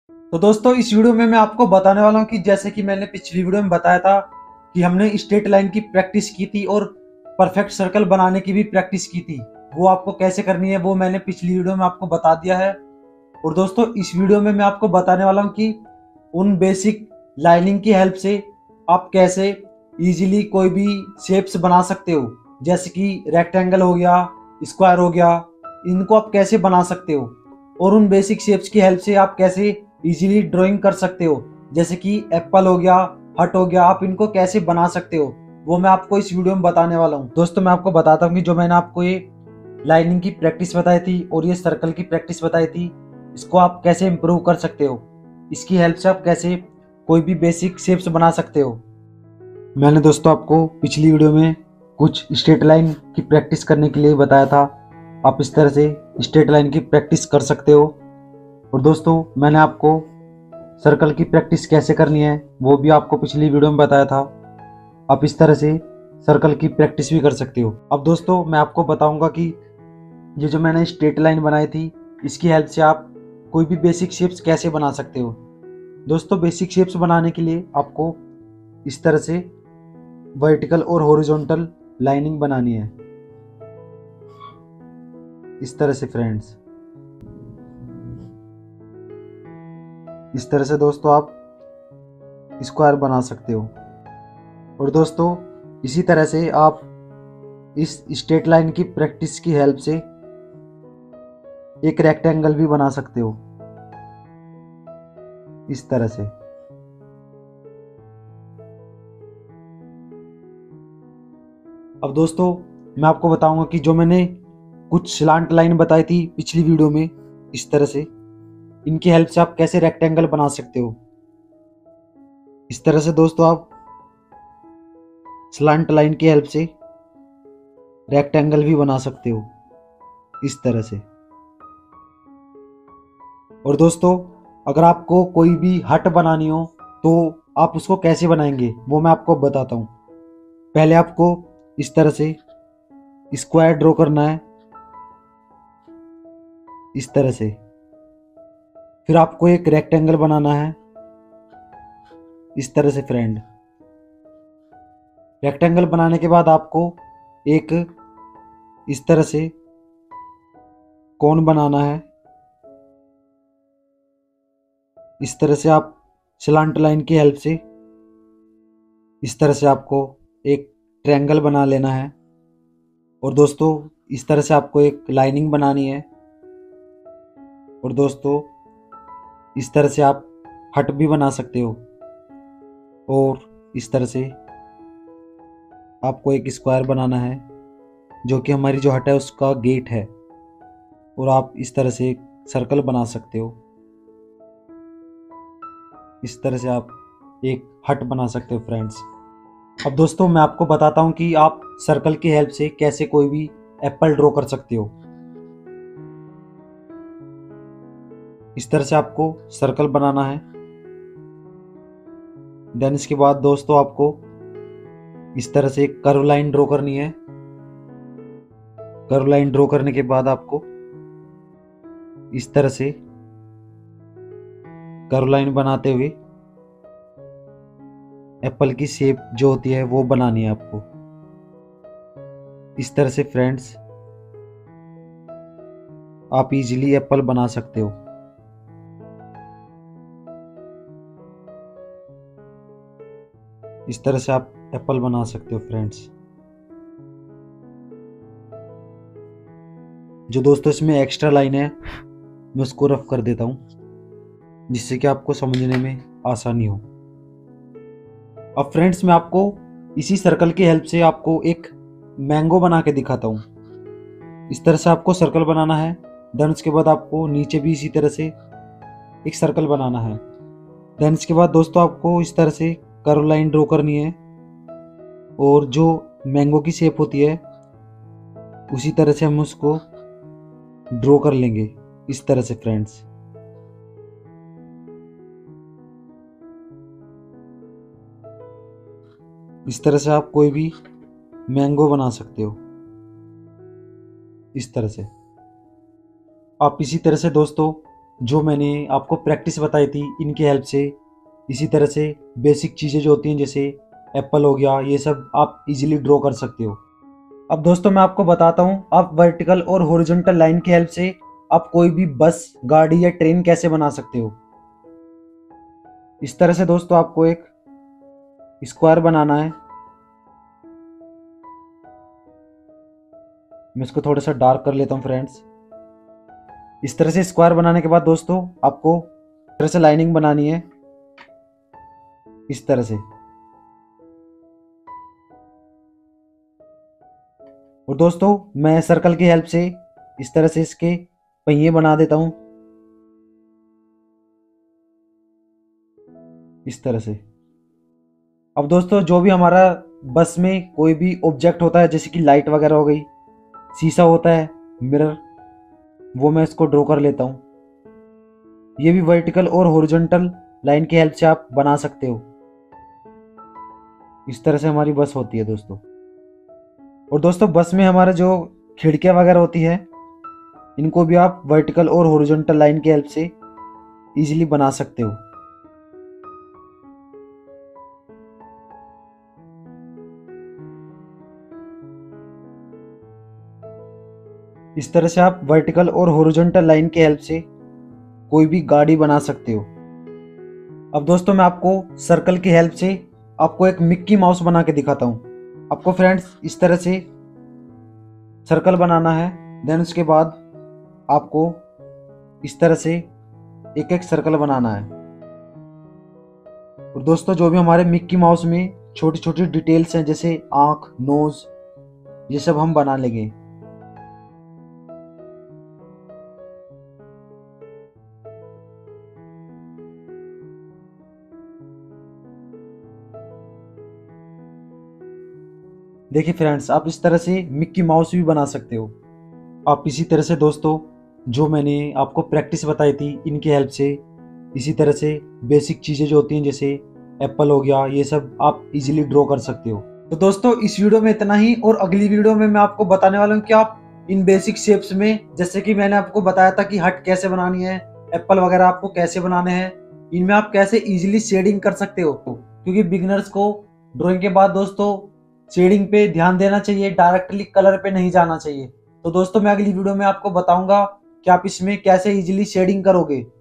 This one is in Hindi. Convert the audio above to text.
तो दोस्तों इस वीडियो में मैं आपको बताने वाला हूं कि जैसे कि मैंने पिछली वीडियो में बताया था कि हमने स्ट्रेट लाइन की प्रैक्टिस की थी और परफेक्ट सर्कल बनाने की भी प्रैक्टिस की थी। वो आपको कैसे करनी है वो मैंने पिछली वीडियो में आपको बता दिया है। और दोस्तों इस वीडियो में मैं आपको बताने वाला हूं कि उन बेसिक लाइनिंग की हेल्प से आप कैसे इजीली कोई भी शेप्स बना सकते हो, जैसे कि रेक्टेंगल हो गया, स्क्वायर हो गया, इनको आप कैसे बना सकते हो। और उन बेसिक शेप्स की हेल्प से आप कैसे इजीली ड्राइंग कर सकते हो, जैसे कि एप्पल हो गया, हट हो गया, आप इनको कैसे बना सकते हो वो मैं आपको इस वीडियो में बताने वाला हूँ। दोस्तों मैं आपको बताता हूँ कि जो मैंने आपको ये लाइनिंग की प्रैक्टिस बताई थी और ये सर्कल की प्रैक्टिस बताई थी, इसको आप कैसे इम्प्रूव कर सकते हो, इसकी हेल्प से आप कैसे कोई भी बेसिक शेप्स बना सकते हो। मैंने दोस्तों आपको पिछली वीडियो में कुछ स्ट्रेट लाइन की प्रैक्टिस करने के लिए बताया था। आप इस तरह से स्ट्रेट लाइन की प्रैक्टिस कर सकते हो। और दोस्तों मैंने आपको सर्कल की प्रैक्टिस कैसे करनी है वो भी आपको पिछली वीडियो में बताया था। आप इस तरह से सर्कल की प्रैक्टिस भी कर सकते हो। अब दोस्तों मैं आपको बताऊंगा कि ये जो मैंने स्ट्रेट लाइन बनाई थी इसकी हेल्प से आप कोई भी बेसिक शेप्स कैसे बना सकते हो। दोस्तों बेसिक शेप्स बनाने के लिए आपको इस तरह से वर्टिकल और हॉरिजॉन्टल लाइनिंग बनानी है, इस तरह से फ्रेंड्स। इस तरह से दोस्तों आप स्क्वायर बना सकते हो। और दोस्तों इसी तरह से आप इस स्ट्रेट लाइन की प्रैक्टिस की हेल्प से एक रेक्टेंगल भी बना सकते हो, इस तरह से। अब दोस्तों मैं आपको बताऊंगा कि जो मैंने कुछ स्लांट लाइन बताई थी पिछली वीडियो में, इस तरह से इनकी हेल्प से आप कैसे रेक्टेंगल बना सकते हो। इस तरह से दोस्तों आप स्लांट लाइन की हेल्प से रेक्टेंगल भी बना सकते हो, इस तरह से। और दोस्तों अगर आपको कोई भी हट बनानी हो तो आप उसको कैसे बनाएंगे वो मैं आपको बताता हूँ। पहले आपको इस तरह से स्क्वायर ड्रॉ करना है, इस तरह से। फिर आपको एक रेक्टेंगल बनाना है, इस तरह से फ्रेंड। रेक्टेंगल बनाने के बाद आपको एक इस तरह से कोन बनाना है, इस तरह से। आप स्लांट लाइन की हेल्प से इस तरह से आपको एक ट्रायंगल बना लेना है। और दोस्तों इस तरह से आपको एक लाइनिंग बनानी है। और दोस्तों इस तरह से आप हट भी बना सकते हो। और इस तरह से आपको एक स्क्वायर बनाना है जो कि हमारी जो हट है उसका गेट है। और आप इस तरह से एक सर्कल बना सकते हो, इस तरह से आप एक हट बना सकते हो फ्रेंड्स। अब दोस्तों मैं आपको बताता हूं कि आप सर्कल की हेल्प से कैसे कोई भी एप्पल ड्रॉ कर सकते हो। इस तरह से आपको सर्कल बनाना है। देन इसके बाद दोस्तों आपको इस तरह से एक कर्व लाइन ड्रॉ करनी है। कर्व लाइन ड्रॉ करने के बाद आपको इस तरह से कर्व लाइन बनाते हुए एप्पल की शेप जो होती है वो बनानी है आपको, इस तरह से फ्रेंड्स। आप इजीली एप्पल बना सकते हो। इस तरह से आप एप्पल बना सकते हो फ्रेंड्स। जो दोस्तों इसमें एक्स्ट्रा लाइन है मैं उसको रफ कर देता हूं जिससे कि आपको समझने में आसानी हो। अब फ्रेंड्स मैं आपको इसी सर्कल की हेल्प से आपको एक मैंगो बना के दिखाता हूं। इस तरह से आपको सर्कल बनाना है। देन उसके बाद आपको नीचे भी इसी तरह से एक सर्कल बनाना है। देन इसके बाद दोस्तों आपको इस तरह से कर्व लाइन ड्रॉ करनी है। और जो मैंगो की शेप होती है उसी तरह से हम उसको ड्रॉ कर लेंगे, इस तरह से फ्रेंड्स। इस तरह से आप कोई भी मैंगो बना सकते हो, इस तरह से। आप इसी तरह से दोस्तों जो मैंने आपको प्रैक्टिस बताई थी इनकी हेल्प से इसी तरह से बेसिक चीज़ें जो होती हैं जैसे एप्पल हो गया, ये सब आप इजीली ड्रॉ कर सकते हो। अब दोस्तों मैं आपको बताता हूँ आप वर्टिकल और हॉरिजॉन्टल लाइन की हेल्प से आप कोई भी बस, गाड़ी या ट्रेन कैसे बना सकते हो। इस तरह से दोस्तों आपको एक स्क्वायर बनाना है। मैं इसको थोड़ा सा डार्क कर लेता हूँ फ्रेंड्स। इस तरह से स्क्वायर बनाने के बाद दोस्तों आपको इस तरह से लाइनिंग बनानी है, इस तरह से। और दोस्तों मैं सर्कल की हेल्प से इस तरह से इसके पहिए बना देता हूं, इस तरह से। अब दोस्तों जो भी हमारा बस में कोई भी ऑब्जेक्ट होता है जैसे कि लाइट वगैरह हो गई, शीशा होता है, मिरर, वो मैं इसको ड्रॉ कर लेता हूं। ये भी वर्टिकल और हॉरिजॉन्टल लाइन की हेल्प से आप बना सकते हो। इस तरह से हमारी बस होती है दोस्तों। और दोस्तों बस में हमारा जो खिड़कियां वगैरह होती है इनको भी आप वर्टिकल और हॉरिजॉन्टल लाइन की हेल्प से इजीली बना सकते हो। इस तरह से आप वर्टिकल और हॉरिजॉन्टल लाइन की हेल्प से कोई भी गाड़ी बना सकते हो। अब दोस्तों मैं आपको सर्कल की हेल्प से आपको एक मिक्की माउस बना के दिखाता हूँ। आपको फ्रेंड्स इस तरह से सर्कल बनाना है, देन उसके बाद आपको इस तरह से एक एक सर्कल बनाना है। और दोस्तों जो भी हमारे मिक्की माउस में छोटी छोटी डिटेल्स हैं जैसे आंख, नोज, ये सब हम बना लेंगे। देखिए फ्रेंड्स आप इस तरह से मिक्की माउस भी बना सकते हो। आप इसी तरह से दोस्तों जो मैंने आपको प्रैक्टिस बताई थी इनकी हेल्प से इसी तरह से बेसिक चीज़ें जो होती हैं जैसे एप्पल हो गया, ये सब आप इजीली ड्रॉ कर सकते हो। तो दोस्तों इस वीडियो में इतना ही, और अगली वीडियो में मैं आपको बताने वाला हूँ कि आप इन बेसिक शेप्स में, जैसे कि मैंने आपको बताया था कि हट कैसे बनानी है, एप्पल वगैरह आपको कैसे बनाने हैं, इनमें आप कैसे इजीली शेडिंग कर सकते हो। क्योंकि बिगिनर्स को ड्राइंग के बाद दोस्तों शेडिंग पे ध्यान देना चाहिए, डायरेक्टली कलर पे नहीं जाना चाहिए। तो दोस्तों मैं अगली वीडियो में आपको बताऊंगा कि आप इसमें कैसे इजीली शेडिंग करोगे।